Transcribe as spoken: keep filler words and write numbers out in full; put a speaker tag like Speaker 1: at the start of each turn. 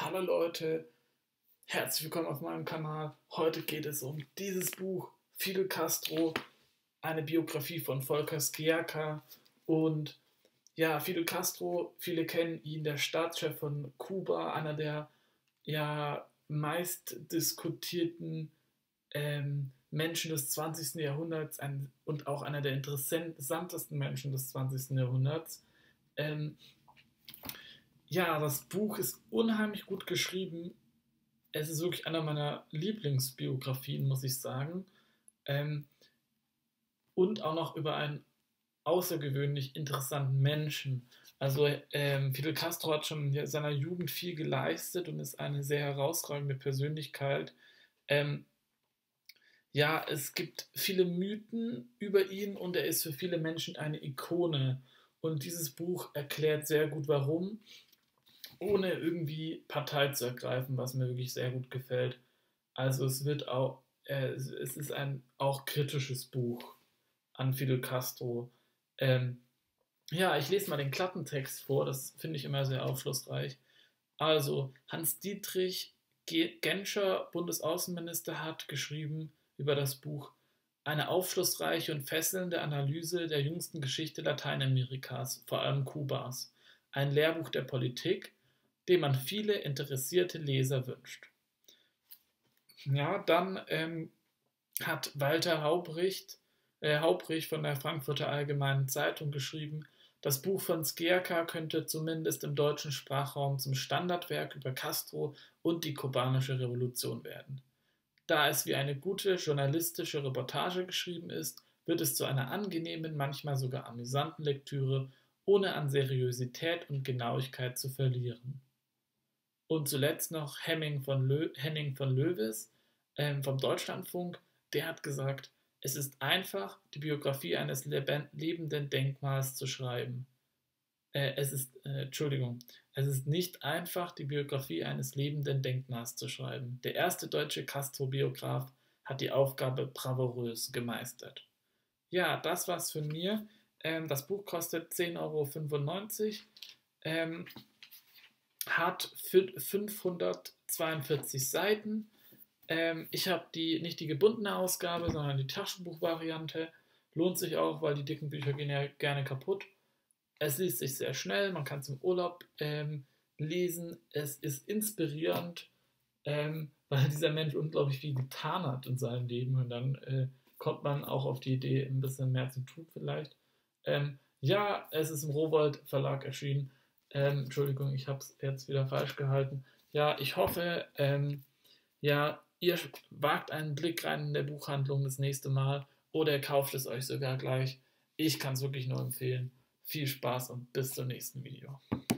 Speaker 1: Hallo Leute, herzlich willkommen auf meinem Kanal. Heute geht es um dieses Buch, Fidel Castro, eine Biografie von Volker Sciacca. Und ja, Fidel Castro, viele kennen ihn, der Staatschef von Kuba, einer der ja meist diskutierten ähm, Menschen des zwanzigsten. Jahrhunderts ein, und auch einer der interessantesten Menschen des zwanzigsten. Jahrhunderts. Ähm, ja, das Buch ist unheimlich gut geschrieben. Es ist wirklich einer meiner Lieblingsbiografien, muss ich sagen. Ähm, und auch noch über einen außergewöhnlich interessanten Menschen. Also ähm, Fidel Castro hat schon in seiner Jugend viel geleistet und ist eine sehr herausragende Persönlichkeit. Ähm, ja, es gibt viele Mythen über ihn und er ist für viele Menschen eine Ikone. Und dieses Buch erklärt sehr gut, warum, ohne irgendwie Partei zu ergreifen, was mir wirklich sehr gut gefällt. Also es wird auch, äh, es ist ein auch kritisches Buch an Fidel Castro. Ähm, ja, ich lese mal den Klappentext vor, das finde ich immer sehr aufschlussreich. Also, Hans-Dietrich Genscher, Bundesaußenminister, hat geschrieben über das Buch eine aufschlussreiche und fesselnde Analyse der jüngsten Geschichte Lateinamerikas, vor allem Kubas. Ein Lehrbuch der Politik, dem man viele interessierte Leser wünscht. Ja, dann ähm, hat Walter Haubricht, äh, Haubrich von der Frankfurter Allgemeinen Zeitung geschrieben, das Buch von Sciacca könnte zumindest im deutschen Sprachraum zum Standardwerk über Castro und die kubanische Revolution werden. Da es wie eine gute journalistische Reportage geschrieben ist, wird es zu einer angenehmen, manchmal sogar amüsanten Lektüre, ohne an Seriosität und Genauigkeit zu verlieren. Und zuletzt noch Hemming von Lö Henning von Löwes ähm, vom Deutschlandfunk, der hat gesagt, es ist einfach, die Biografie eines lebenden Denkmals zu schreiben. Äh, es ist, äh, Entschuldigung, es ist nicht einfach, die Biografie eines lebenden Denkmals zu schreiben. Der erste deutsche Castro-Biograf hat die Aufgabe bravourös gemeistert. Ja, das war's von mir. Ähm, das Buch kostet zehn Euro fünfundneunzig. Ähm, hat fünfhundertzweiundvierzig Seiten. Ähm, ich habe die, nicht die gebundene Ausgabe, sondern die Taschenbuchvariante. Lohnt sich auch, weil die dicken Bücher gehen ja gerne kaputt. Es liest sich sehr schnell, man kann es im Urlaub ähm, lesen. Es ist inspirierend, ähm, weil dieser Mensch unglaublich viel getan hat in seinem Leben. Und dann äh, kommt man auch auf die Idee, ein bisschen mehr zu tun vielleicht. Ähm, ja, es ist im Rowohlt Verlag erschienen. Ähm, Entschuldigung, ich habe es jetzt wieder falsch gehalten. Ja, ich hoffe, ähm, ja, ihr wagt einen Blick rein in der Buchhandlung das nächste Mal oder ihr kauft es euch sogar gleich. Ich kann es wirklich nur empfehlen. Viel Spaß und bis zum nächsten Video.